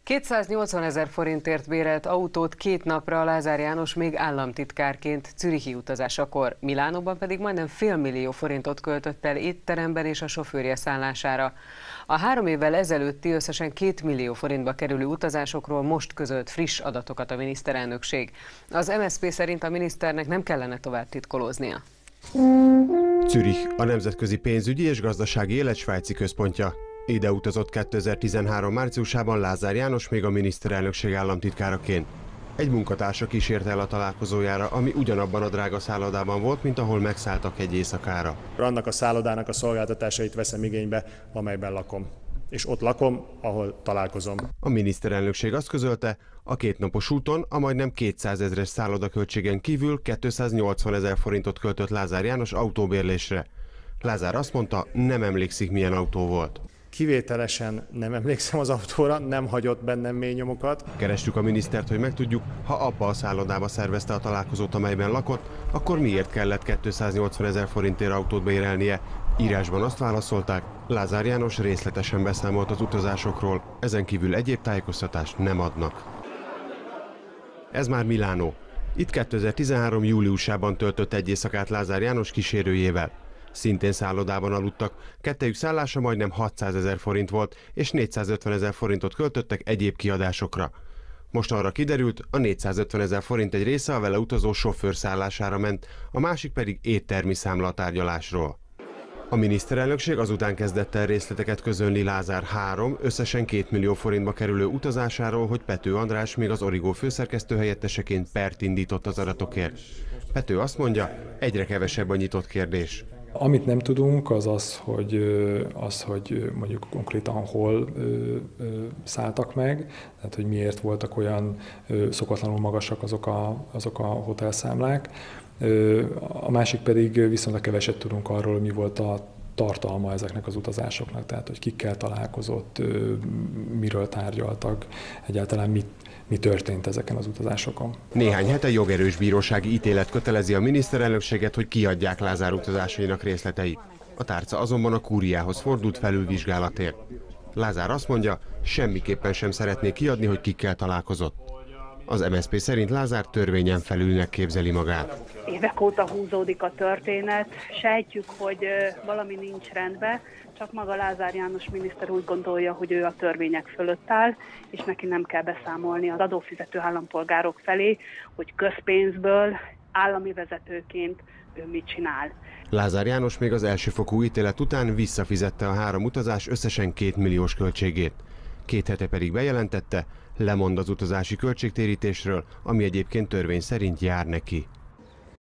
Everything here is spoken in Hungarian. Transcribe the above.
280 000 forintért bérelt autót 2 napra Lázár János még államtitkárként zürichi utazásakor, Milánóban pedig majdnem $500 000 forintot költött el étteremben és a sofőrje szállására. A 3 évvel ezelőtti összesen 2 millió forintba kerülő utazásokról most közölt friss adatokat a miniszterelnökség. Az MSZP szerint a miniszternek nem kellene tovább titkolóznia. Zürich, a nemzetközi pénzügyi és gazdasági élet svájci központja. Ide utazott 2013 márciusában Lázár János még a miniszterelnökség államtitkáraként. Egy munkatársa kísérte el a találkozójára, ami ugyanabban a drága szállodában volt, mint ahol megszálltak egy éjszakára. Annak a szállodának a szolgáltatásait veszem igénybe, amelyben lakom. És ott lakom, ahol találkozom. A miniszterelnökség azt közölte, a 2 napos úton a majdnem 200 000-es szállodaköltségen kívül 280 000 forintot költött Lázár János autóbérlésre. Lázár azt mondta, nem emlékszik, milyen autó volt. Kivételesen nem emlékszem az autóra, nem hagyott bennem mély nyomokat. Kerestük a minisztert, hogy megtudjuk, ha abba a szállodába szervezte a találkozót, amelyben lakott, akkor miért kellett 280 000 forintért autót bérelnie. Írásban azt válaszolták, Lázár János részletesen beszámolt az utazásokról, ezen kívül egyéb tájékoztatást nem adnak. Ez már Milánó. Itt 2013. júliusában töltött egy éjszakát Lázár János kísérőjével. Szintén szállodában aludtak, kettejük szállása majdnem 600 000 forint volt, és 450 000 forintot költöttek egyéb kiadásokra. Most arra kiderült, a 450 000 forint egy része a vele utazó sofőr szállására ment, a másik pedig éttermi számla a tárgyalásról. A miniszterelnökség azután kezdett el részleteket közölni Lázár 3, összesen 2 millió forintba kerülő utazásáról, hogy Pető András még az Origo főszerkesztő helyetteseként pert indított az adatokért. Pető azt mondja, egyre kevesebb a nyitott kérdés. Amit nem tudunk, az, hogy mondjuk konkrétan hol szálltak meg, tehát hogy miért voltak olyan szokatlanul magasak azok a hotelszámlák. A másik pedig viszonylag keveset tudunk arról, mi volt a tartalma ezeknek az utazásoknak, tehát hogy kikkel találkozott, miről tárgyaltak, egyáltalán mi történt ezeken az utazásokon. Néhány hete jogerős bírósági ítélet kötelezi a miniszterelnökséget, hogy kiadják Lázár utazásainak részleteit. A tárca azonban a kúriához fordult felülvizsgálatért. Lázár azt mondja, semmiképpen sem szeretné kiadni, hogy kikkel találkozott. Az MSZP szerint Lázár törvényen felülnek képzeli magát. Évek óta húzódik a történet, sejtjük, hogy valami nincs rendben, csak maga Lázár János miniszter úgy gondolja, hogy ő a törvények fölött áll, és neki nem kell beszámolni az adófizető állampolgárok felé, hogy közpénzből állami vezetőként ő mit csinál. Lázár János még az elsőfokú ítélet után visszafizette a 3 utazás összesen 2 milliós költségét. 2 hete pedig bejelentette, lemond az utazási költségtérítésről, ami egyébként törvény szerint jár neki.